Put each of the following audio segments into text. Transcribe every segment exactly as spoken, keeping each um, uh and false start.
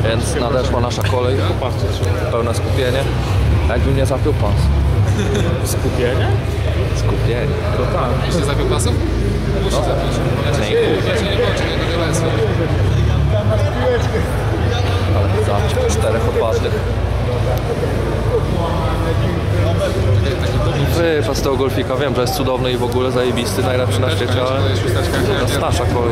Więc nadeszła nasza kolej. Pełne skupienie. Jakbym nie zapiął pas. Skupienie? Skupienie. To tak. Jeśli zapiął pasów? Musi No. zapiąć. Ja cię Nie, ja cię nie włączę, nie do G L S-u. Ale za czterech odważnych. Wypad z tego golfika, wiem, że jest cudowny i w ogóle zajebisty, najlepszy na świecie, ale to jest nasza kolej.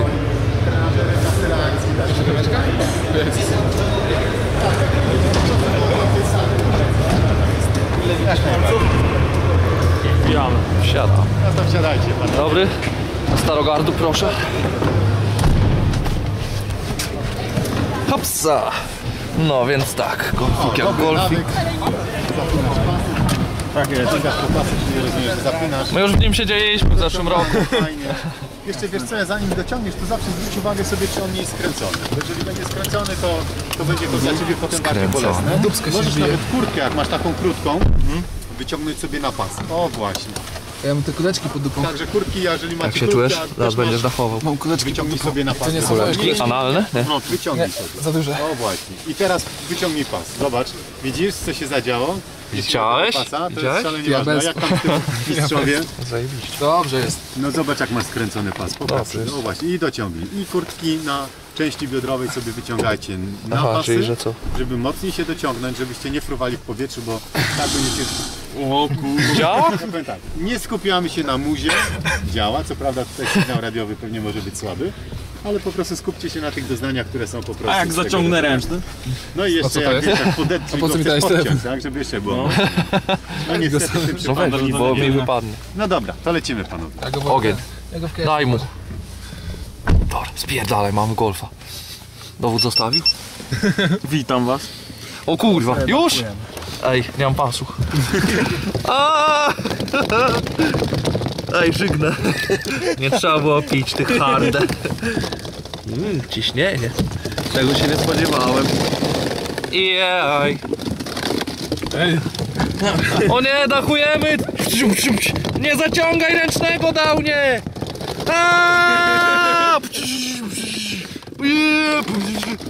Wbijamy. Wsiada. No to wsiadajcie, pan. Dobry. Na Starogardu proszę. Hopsa. No więc tak, golfik jak golfik. Tak jest. Zapinasz po pasy, czyli rozumiesz, że zapinasz. My już w nim siedzieliśmy w zeszłym roku. Fajnie. Jeszcze wiesz co, zanim dociągniesz, to zawsze zwróć uwagę sobie, czy on nie jest skręcony. Bo jeżeli będzie skręcony, to, to będzie to dla ciebie potem bardziej bolesne. Możesz nawet kurtkę, jak masz taką krótką, wyciągnąć sobie na pas. O właśnie. Ja mam te kuleczki pod dupą. Także kurtki, jeżeli macie Jak się kurtkę, czujesz? a też Zaraz będziesz masz- dachował. Mam kuleczki pod Wyciągnij dupą. sobie na pas. To nie są Kuleczki analne? Nie? No, wyciągnij sobie. Za duże. O właśnie. I teraz wyciągnij pas. Zobacz, widzisz co się zadziało? Widziałeś? Pasa, to Widziałeś? jest szalenie Ja ważne. A bez. jak tam w tym mistrzowie? Zajebiście. Dobrze jest. No zobacz jak masz skręcony pas. Popatrz. No właśnie. I dociągnij. I kurtki na części biodrowej sobie wyciągajcie na Aha, pasy, czyli że co? żeby mocniej się dociągnąć, żebyście nie fruwali w powietrzu, bo tak będziecie... O kurwa. Działa? Ja powiem tak, nie skupiamy się na muzie. Działa, co prawda tutaj sygnał radiowy pewnie może być słaby, ale po prostu skupcie się na tych doznaniach, które są po prostu... A jak z tego zaciągnę rodzaju. ręczny? No i jeszcze to jak, jest? jak podetnij A po go co mi przez dałeś podciąg, telefon? tak, żeby jeszcze było. No niestety w tym No przypadku. weź, bo mi wypadnie. No dobra, to lecimy panowie. Ja go w- Ogień. Ja go w kieszeni. Daj mu. Dobra, spierdalaj, mamy golfa. Dowód zostawił? Witam was. O kurwa, już? Ej, nie mam pasu. Aaaa! Ej, żygnę. Nie trzeba było pić tych harde. Mm, ciśnienie. Czego się nie spodziewałem. Jej. Ej, O nie, dachujemy! Nie zaciągaj ręcznego, Downie! Aaaa!